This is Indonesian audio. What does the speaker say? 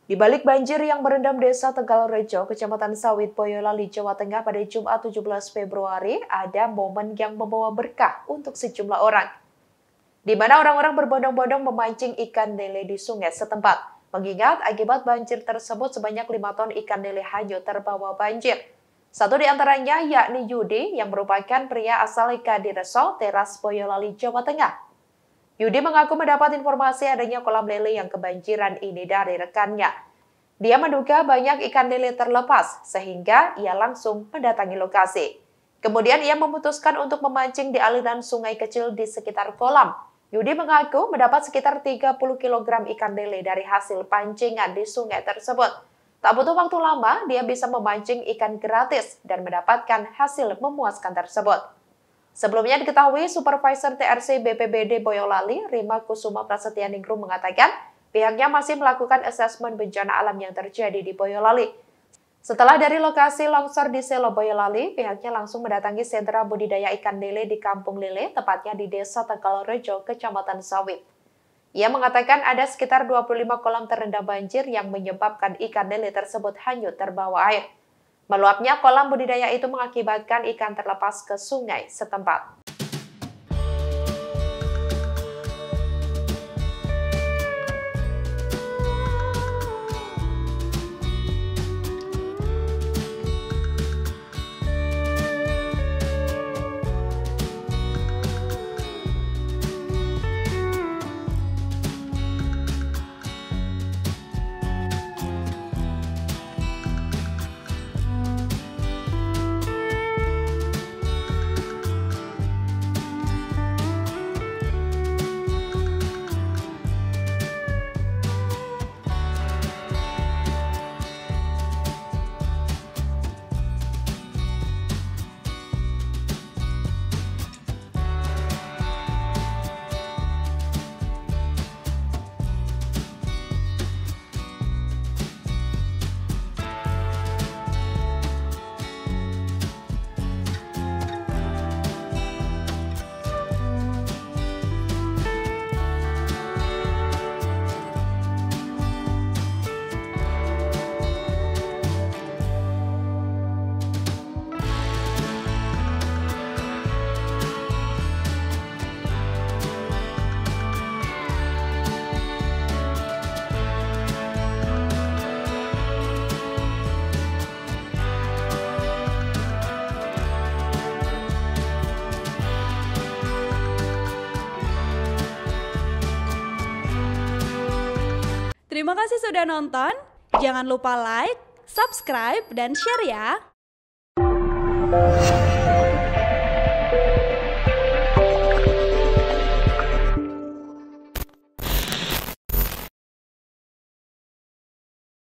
Di balik banjir yang merendam Desa Tegalrejo, Kecamatan Sawit, Boyolali, Jawa Tengah pada Jumat 17 Februari, ada momen yang membawa berkah untuk sejumlah orang. Di mana orang-orang berbondong-bondong memancing ikan lele di sungai setempat. Mengingat akibat banjir tersebut sebanyak 5 ton ikan lele hanyut terbawa banjir. Satu di antaranya yakni Yudi yang merupakan pria asal Kadireso, Teras, Boyolali, Jawa Tengah. Yudi mengaku mendapat informasi adanya kolam lele yang kebanjiran ini dari rekannya. Dia menduga banyak ikan lele terlepas, sehingga ia langsung mendatangi lokasi. Kemudian ia memutuskan untuk memancing di aliran sungai kecil di sekitar kolam. Yudi mengaku mendapat sekitar 30 kg ikan lele dari hasil pancingan di sungai tersebut. Tak butuh waktu lama, dia bisa memancing ikan gratis dan mendapatkan hasil memuaskan tersebut. Sebelumnya diketahui, Supervisor TRC BPBD Boyolali, Rima Kusuma Prasetyaningrum mengatakan pihaknya masih melakukan asesmen bencana alam yang terjadi di Boyolali. Setelah dari lokasi longsor di Selo Boyolali, pihaknya langsung mendatangi sentra budidaya ikan lele di Kampung Lele, tepatnya di Desa Tegalrejo, Kecamatan Sawit. Ia mengatakan ada sekitar 25 kolam terendam banjir yang menyebabkan ikan lele tersebut hanyut terbawa air. Meluapnya kolam budidaya itu mengakibatkan ikan terlepas ke sungai setempat. Terima kasih sudah nonton. Jangan lupa like, subscribe, dan share ya.